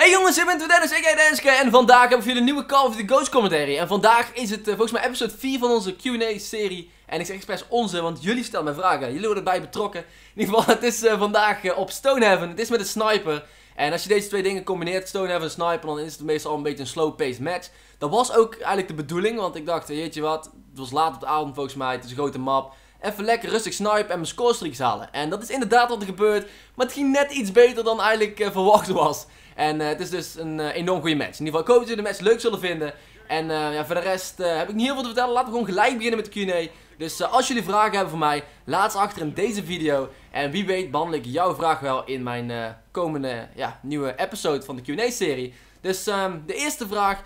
Hey jongens, ik ben Dennis, ik heet Denske en vandaag hebben we voor jullie een nieuwe Call of Duty Ghost commentary. En vandaag is het volgens mij episode 4 van onze Q&A serie. En ik zeg expres onze, want jullie stellen mij vragen, jullie worden erbij betrokken. In ieder geval, het is vandaag op Stonehaven, het is met een sniper. En als je deze twee dingen combineert, Stonehaven en sniper, dan is het meestal al een beetje een slow-paced match. Dat was ook eigenlijk de bedoeling, want ik dacht, weet je wat, het was laat op de avond volgens mij, het is een grote map. Even lekker rustig snipen en mijn scorestreaks halen. En dat is inderdaad wat er gebeurt, maar het ging net iets beter dan eigenlijk verwacht was. En het is dus een enorm goede match. In ieder geval, ik hoop dat jullie de match leuk zullen vinden. En ja, voor de rest heb ik niet heel veel te vertellen. Laten we gewoon gelijk beginnen met de Q&A. Dus als jullie vragen hebben voor mij, laat ze achter in deze video. En wie weet behandel ik jouw vraag wel in mijn komende nieuwe episode van de Q&A-serie. Dus de eerste vraag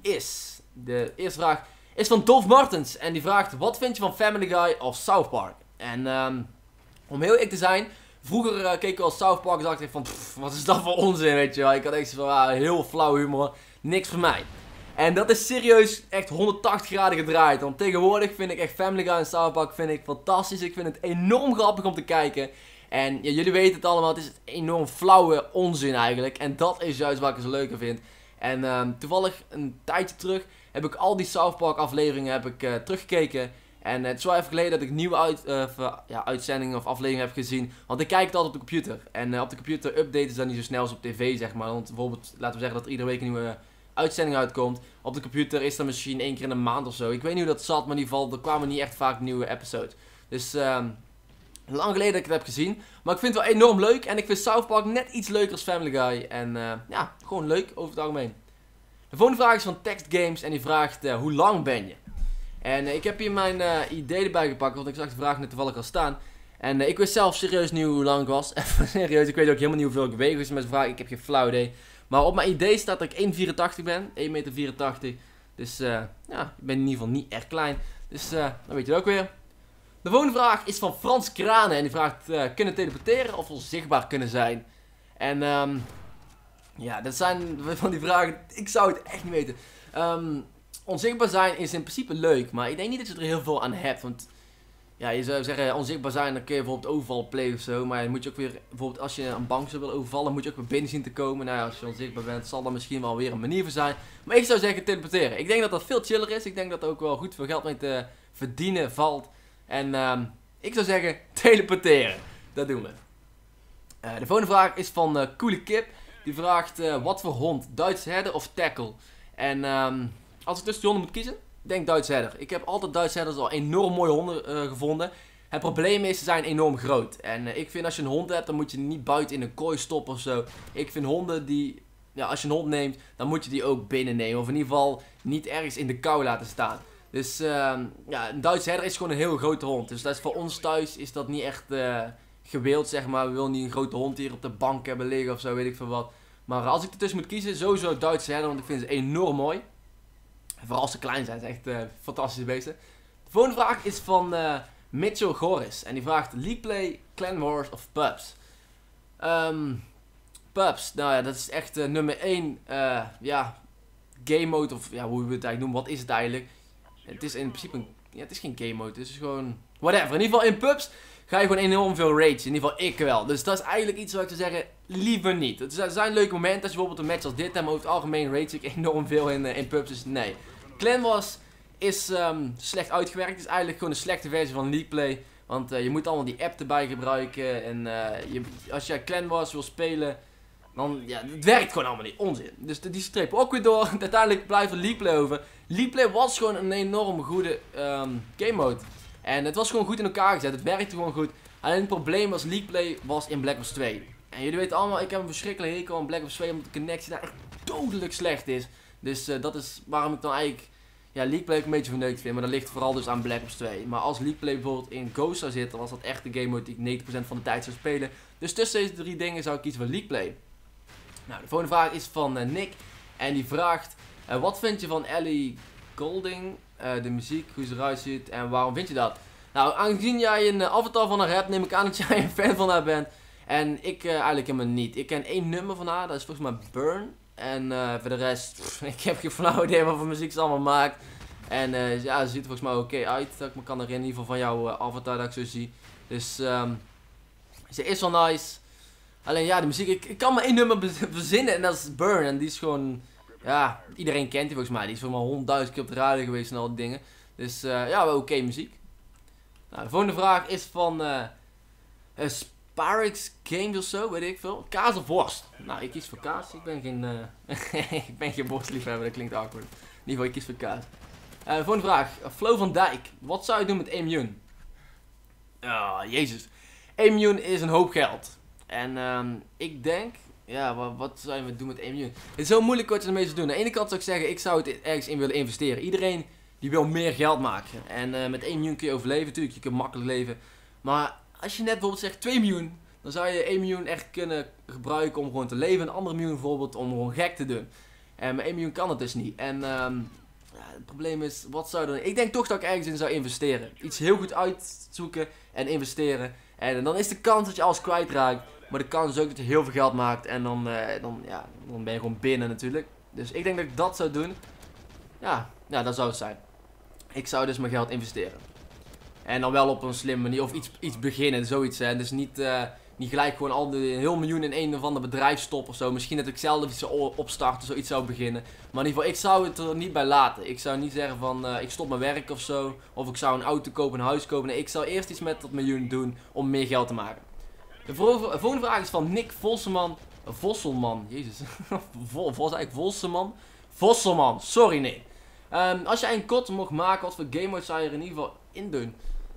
is van Dolph Martens. En die vraagt, wat vind je van Family Guy of South Park? En om heel eerlijk te zijn, vroeger keek ik wel South Park en dacht ik van, wat is dat voor onzin, weet je wel. Ik had echt van, heel flauw humor, niks voor mij. En dat is serieus echt 180 graden gedraaid. Want tegenwoordig vind ik echt Family Guy en South Park vind ik fantastisch. Ik vind het enorm grappig om te kijken. En ja, jullie weten het allemaal, het is enorm flauwe onzin eigenlijk. En dat is juist wat ik zo leuker vind. En toevallig een tijdje terug heb ik al die South Park afleveringen teruggekeken. En het is wel even geleden dat ik nieuwe uitzendingen of afleveringen heb gezien. Want ik kijk het altijd op de computer. En op de computer updaten ze dan niet zo snel als op tv, zeg maar. Want bijvoorbeeld, laten we zeggen dat er iedere week een nieuwe uitzending uitkomt. Op de computer is dat misschien 1 keer in een maand of zo. Ik weet niet hoe dat zat, maar in ieder geval, er kwamen niet echt vaak nieuwe episodes. Dus lang geleden dat ik het heb gezien. Maar ik vind het wel enorm leuk. En ik vind South Park net iets leuker als Family Guy. En ja, gewoon leuk over het algemeen. De volgende vraag is van Text Games. En die vraagt, hoe lang ben je? En ik heb hier mijn idee erbij gepakt, want ik zag de vraag net toevallig al staan. En ik wist zelf serieus niet hoe lang ik was. Even serieus, ik weet ook helemaal niet hoeveel ik weeg. Dus met de vraag, ik heb geen flauw idee. Maar op mijn idee staat dat ik 1,84 ben. 1,84 meter. Dus ja, ik ben in ieder geval niet erg klein. Dus dan weet je het ook weer. De volgende vraag is van Frans Kranen. En die vraagt, kunnen teleporteren of onzichtbaar kunnen zijn? En ja, dat zijn van die vragen, ik zou het echt niet weten. Onzichtbaar zijn is in principe leuk, maar ik denk niet dat je er heel veel aan hebt. Want ja, je zou zeggen onzichtbaar zijn, dan kun je bijvoorbeeld overval plegen of zo. Maar dan moet je ook weer, bijvoorbeeld als je een bank zou willen overvallen, moet je ook weer binnen zien te komen. Nou ja, als je onzichtbaar bent, zal er misschien wel weer een manier voor zijn. Maar ik zou zeggen teleporteren. Ik denk dat dat veel chiller is. Ik denk dat er ook wel goed veel geld mee te verdienen valt. En ik zou zeggen teleporteren. Dat doen we. De volgende vraag is van Coole Kip. Die vraagt, wat voor hond? Duits herder of tackle? En als ik tussen de honden moet kiezen, denk Duits herder. Ik heb altijd Duits herders al enorm mooie honden gevonden. Het probleem is, ze zijn enorm groot. En ik vind als je een hond hebt, dan moet je niet buiten in een kooi stoppen of zo. Ik vind honden die, ja, als je een hond neemt, dan moet je die ook binnen nemen. Of in ieder geval niet ergens in de kou laten staan. Dus ja, een Duits herder is gewoon een heel grote hond. Dus dat is voor ons thuis is dat niet echt gewild, zeg maar. We willen niet een grote hond hier op de bank hebben liggen of zo, weet ik veel wat. Maar als ik ertussen moet kiezen, sowieso Duits herder, want ik vind ze enorm mooi. Vooral als ze klein zijn, zijn echt fantastische beesten. De volgende vraag is van Mitchell Goris. En die vraagt, League Play, Clan Wars of Pubs? Pubs, nou ja, dat is echt nummer 1 game mode, of ja, hoe we het eigenlijk noemen, wat is het eigenlijk? Het is in principe een, ja, het is geen game mode, het is gewoon, whatever. In ieder geval in Pubs ga je gewoon enorm veel rage, in ieder geval ik wel. Dus dat is eigenlijk iets wat ik zou zeggen, liever niet. Het zijn leuke momenten als je bijvoorbeeld een match als dit hebt, maar over het algemeen rage ik enorm veel in Pubs, dus nee. Clan Wars is slecht uitgewerkt, het is eigenlijk gewoon een slechte versie van League Play. Want je moet allemaal die app erbij gebruiken en als jij Clan Wars wil spelen, dan, ja, het werkt gewoon allemaal niet, onzin. Dus die strepen ook weer door, uiteindelijk blijft er League Play over. League Play was gewoon een enorm goede game mode. En het was gewoon goed in elkaar gezet, het werkte gewoon goed. Alleen het probleem was, League Play was in Black Ops 2. En jullie weten allemaal, ik heb een verschrikkelijke hekel aan Black Ops 2, omdat de connectie daar echt dodelijk slecht is. Dus dat is waarom ik dan eigenlijk, ja, League Play ook een beetje verneukt vind. Maar dat ligt vooral dus aan Black Ops 2. Maar als League Play bijvoorbeeld in Ghost zou zitten, was dat echt de game mode die ik 90% van de tijd zou spelen. Dus tussen deze 3 dingen zou ik kiezen voor League Play. Nou, de volgende vraag is van Nick. En die vraagt, wat vind je van Ellie Goulding? De muziek, hoe ze eruit ziet en waarom vind je dat? Nou, aangezien jij een avatar van haar hebt, neem ik aan dat jij een fan van haar bent. En ik eigenlijk helemaal niet. Ik ken 1 nummer van haar, dat is volgens mij Burn. En voor de rest, ik heb geen flauw idee wat voor muziek ze allemaal maakt. En ja, ze ziet er volgens mij oké uit. Dat ik me kan herinneren, in ieder geval van jouw avatar dat ik zo zie. Dus ze is wel nice. Alleen ja, de muziek, ik kan maar één nummer verzinnen en dat is Burn. En die is gewoon, ja, iedereen kent die volgens mij. Die is voor maar 100.000 keer op de radio geweest en al die dingen. Dus ja, wel oké muziek. Nou, de volgende vraag is van Sparix Games of zo, weet ik veel. Kaas of worst? Nou, ik kies voor kaas. Ik ben geen, ik ben geen worstliefhebber, dat klinkt awkward. In ieder geval, ik kies voor kaas. De volgende vraag. Flo van Dijk. Wat zou je doen met 1 miljoen? Jezus. 1 miljoen is een hoop geld. En ik denk, ja, wat zou je doen met 1 miljoen? Het is zo moeilijk wat je ermee zou doen. Aan de ene kant zou ik zeggen, ik zou het ergens in willen investeren. Iedereen die wil meer geld maken. En met 1 miljoen kun je overleven, natuurlijk. Je kunt makkelijk leven. Maar als je net bijvoorbeeld zegt 2 miljoen, dan zou je 1 miljoen echt kunnen gebruiken om gewoon te leven. Een ander miljoen bijvoorbeeld om gewoon gek te doen. En met 1 miljoen kan het dus niet. En ja, het probleem is, wat zou je doen? Ik denk toch dat ik ergens in zou investeren. Iets heel goed uitzoeken en investeren. En dan is de kans dat je alles kwijtraakt. Maar de kans is ook dat je heel veel geld maakt. En dan ben je gewoon binnen natuurlijk. Dus ik denk dat ik dat zou doen. Ja, dat zou het zijn. Ik zou dus mijn geld investeren. En dan wel op een slimme manier. Of iets beginnen, zoiets. Hè. Dus niet gelijk gewoon al een heel miljoen in een of ander bedrijf stoppen of zo. Misschien dat ik zelf iets zou opstarten, zoiets zou beginnen. Maar in ieder geval, ik zou het er niet bij laten. Ik zou niet zeggen van, ik stop mijn werk of zo. Of ik zou een auto kopen, een huis kopen. Nee, ik zou eerst iets met dat miljoen doen om meer geld te maken. De volgende vraag is van Nick Vosselman. Jezus. Eigenlijk Vosselman. Sorry, nee. Als jij een kot mocht maken, wat voor game mode zou je er in ieder geval in doen?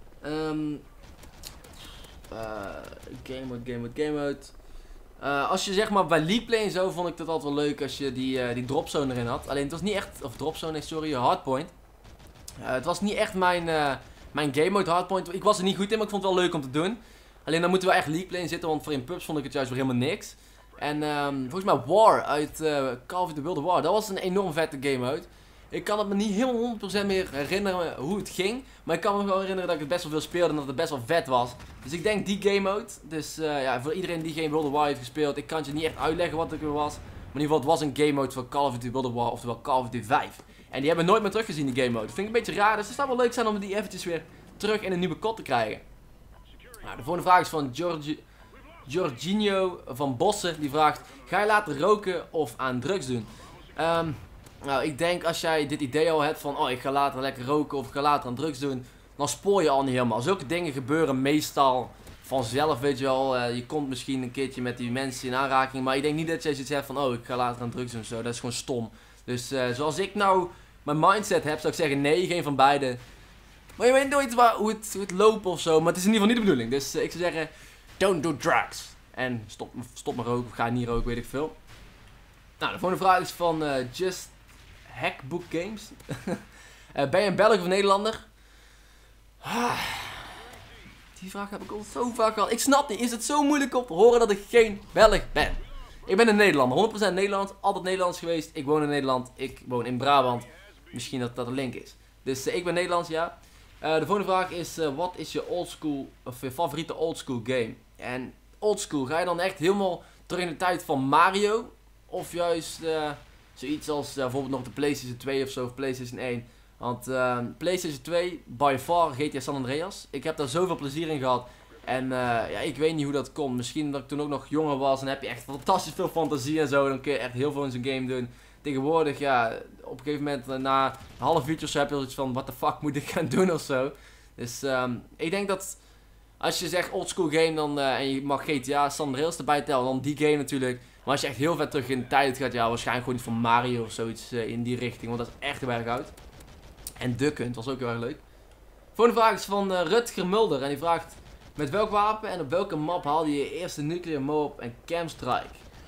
Game mode. Als je zeg maar bij League Play en zo, vond ik dat altijd wel leuk als je die dropzone erin had. Alleen het was niet echt, of dropzone, nee, sorry, hardpoint. Het was niet echt mijn game mode hardpoint. Ik was er niet goed in, maar ik vond het wel leuk om te doen. Alleen dan moeten we echt League Play in zitten, want voor in pubs vond ik het juist weer helemaal niks. En volgens mij War uit Call of Duty World War, dat was een enorm vette game mode. Ik kan het me niet helemaal 100% meer herinneren hoe het ging. Maar ik kan me wel herinneren dat ik het best wel veel speelde en dat het best wel vet was. Dus ik denk die game mode. Dus ja, voor iedereen die geen World War heeft gespeeld, ik kan het je niet echt uitleggen wat het was. Maar in ieder geval, het was een game mode voor Call of Duty World War, oftewel Call of Duty 5. En die hebben we nooit meer teruggezien, die game mode. Dat vind ik een beetje raar, dus het zou wel leuk zijn om die eventjes weer terug in een nieuwe kot te krijgen. Nou, de volgende vraag is van Jorginho van Bossen. Die vraagt, ga je laten roken of aan drugs doen? Nou, ik denk als jij dit idee al hebt van, oh, ik ga later lekker roken of ik ga later aan drugs doen, dan spoor je al niet helemaal. Zulke dingen gebeuren meestal vanzelf, weet je wel. Je komt misschien een keertje met die mensen in aanraking, maar ik denk niet dat jij zoiets hebt van, oh, ik ga later aan drugs doen of zo. Dat is gewoon stom. Dus zoals ik nou mijn mindset heb, zou ik zeggen, nee, geen van beide. Maar je weet nooit hoe het loopt of zo, maar het is in ieder geval niet de bedoeling. Dus ik zou zeggen, don't do drugs. En stop maar roken of ga niet roken, weet ik veel. Nou, de volgende vraag is van Just Hackbook Games. Ben je een Belg of Nederlander? Die vraag heb ik al zo vaak gehad. Ik snap niet, is het zo moeilijk om te horen dat ik geen Belg ben? Ik ben een Nederlander, 100% Nederlands, altijd Nederlands geweest. Ik woon in Nederland, ik woon in Brabant. Misschien dat dat een link is. Dus ik ben Nederlands, ja. De volgende vraag is, wat is je oldschool, of je favoriete oldschool game? En oldschool, ga je dan echt helemaal terug in de tijd van Mario? Of juist zoiets als bijvoorbeeld nog de PlayStation 2 of zo, of PlayStation 1. Want PlayStation 2, by far GTA San Andreas. Ik heb daar zoveel plezier in gehad. En ja, ik weet niet hoe dat komt. Misschien dat ik toen ook nog jonger was en heb je echt fantastisch veel fantasie en zo. Dan kun je echt heel veel in zo'n game doen. Tegenwoordig, ja, op een gegeven moment na een half uurtje of zo heb je zoiets van, what the fuck moet ik gaan doen of zo. Dus ik denk dat als je zegt oldschool game dan, en je mag GTA San Andreas erbij tellen, dan die game natuurlijk. Maar als je echt heel ver terug in de tijd gaat, ja, waarschijnlijk gewoon iets van Mario of zoiets in die richting. Want dat is echt heel erg oud. En Duck Hunt was ook heel erg leuk. Volgende vraag is van Rutger Mulder. En die vraagt, met welk wapen en op welke map haalde je je eerste nuclear mob en camstrike?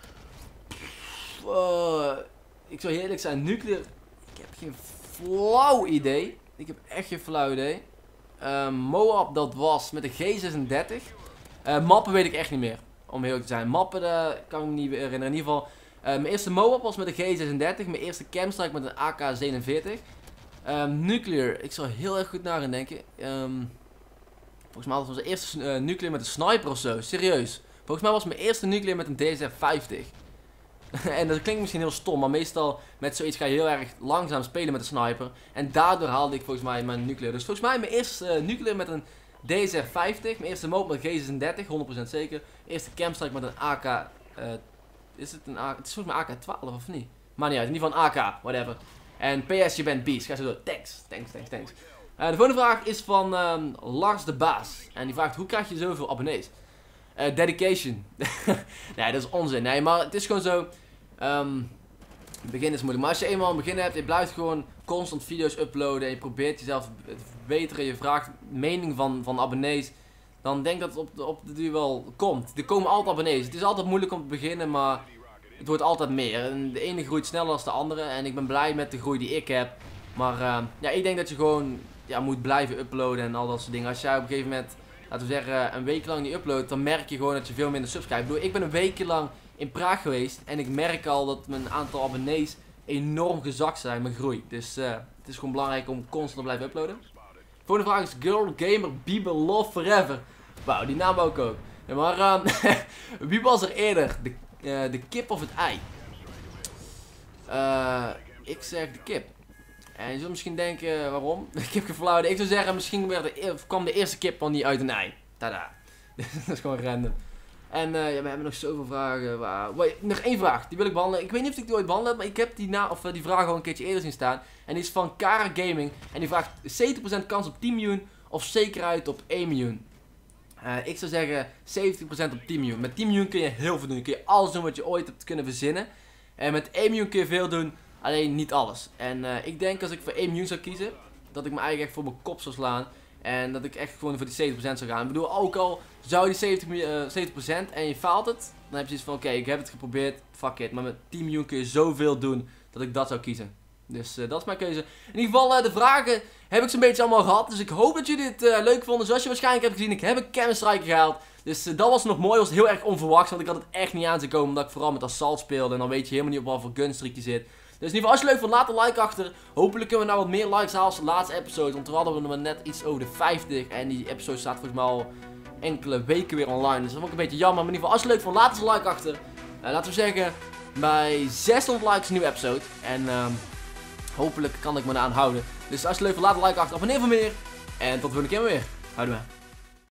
Ik zou eerlijk zijn, nuclear... Ik heb geen flauw idee. Ik heb echt geen flauw idee. Moab, dat was met de G36. Mappen weet ik echt niet meer. Om heel te zijn. Mappen kan ik me niet herinneren. In ieder geval, mijn eerste Moab was met de G36. Mijn eerste camstrike met een AK-47. Nuclear, ik zou heel erg goed na gaan denken. Volgens mij was mijn eerste nuclear met een sniper of zo. Serieus. Volgens mij was mijn eerste nuclear met een DSR-50. En dat klinkt misschien heel stom, maar meestal met zoiets ga je heel erg langzaam spelen met een sniper. En daardoor haalde ik volgens mij mijn nuclear. Dus volgens mij mijn eerste nuclear met een DSR-50. Mijn eerste mode met G36, 100% zeker. Eerste campstrike met een AK. Is het een AK? Het is volgens mij AK-12 of niet? Maar niet uit, in ieder geval een AK, whatever. En PS, je bent beast. Ga zo door. Thanks. De volgende vraag is van Lars de Baas. En die vraagt, hoe krijg je zoveel abonnees? Dedication. Nee, dat is onzin. Nee, maar het is gewoon zo. Begin is moeilijk. Maar als je eenmaal een begin hebt, je blijft gewoon constant video's uploaden. En je probeert jezelf te verbeteren. Je vraagt mening van abonnees. Dan denk dat het op de duur wel komt. Er komen altijd abonnees. Het is altijd moeilijk om te beginnen, maar het wordt altijd meer. En de ene groeit sneller dan de andere. En ik ben blij met de groei die ik heb. Maar ja, ik denk dat je gewoon moet blijven uploaden en al dat soort dingen. Als jij op een gegeven moment, laten we zeggen, een week lang niet uploadt, dan merk je gewoon dat je veel minder subs krijgt. Ik bedoel, ik ben een weekje lang in Praag geweest en ik merk al dat mijn aantal abonnees enorm gezakt zijn, mijn groei. Dus het is gewoon belangrijk om constant te blijven uploaden. De volgende vraag is Girl Gamer Bieber Love Forever. Wauw, die naam ook. Ja, maar wie was er eerder? De kip of het ei? Ik zeg de kip. En je zult misschien denken, waarom? Ik heb geen flauw idee. Ik zou zeggen, misschien kwam de eerste kip wel niet uit een ei. Tada. Dat is gewoon random. En ja, we hebben nog zoveel vragen. Nog één vraag, die wil ik behandelen. Ik weet niet of ik die ooit behandeld heb, maar ik heb die vraag al een keertje eerder zien staan. En die is van Kara Gaming. En die vraagt 70% kans op 10 miljoen of zekerheid op 1 miljoen. Ik zou zeggen 70% op 10 miljoen. Met 10 miljoen kun je heel veel doen. Kun je alles doen wat je ooit hebt kunnen verzinnen. En met 1 miljoen kun je veel doen, alleen niet alles. En ik denk als ik voor 1 miljoen zou kiezen, dat ik me eigenlijk echt voor mijn kop zou slaan. En dat ik echt gewoon voor die 70% zou gaan. Ik bedoel, ook al zou die 70% en je faalt het, dan heb je zoiets van oké, ik heb het geprobeerd, fuck it. Maar met 10 miljoen kun je zoveel doen dat ik dat zou kiezen. Dus dat is mijn keuze. In ieder geval, de vragen heb ik zo'n beetje allemaal gehad. Dus ik hoop dat jullie het leuk vonden. Zoals je waarschijnlijk hebt gezien, ik heb een Counter-Strike gehaald. Dus dat was nog mooi, was heel erg onverwachts. Want ik had het echt niet aan te komen, omdat ik vooral met Assault speelde. En dan weet je helemaal niet op wat voor gunstreak je zit. Dus in ieder geval, als je het leuk vond, laat een like achter. Hopelijk kunnen we nou wat meer likes halen als de laatste episode. Want toen hadden we nog maar net iets over de 50. En die episode staat volgens mij al enkele weken weer online. Dus dat vond ik een beetje jammer. Maar in ieder geval, als je het leuk vond, laat eens een like achter. Laten we zeggen, bij 600 likes een nieuwe episode. En hopelijk kan ik me eraan houden. Dus als je het leuk vond, laat een like achter. Abonneer voor meer. En tot de volgende keer weer. Houdoe.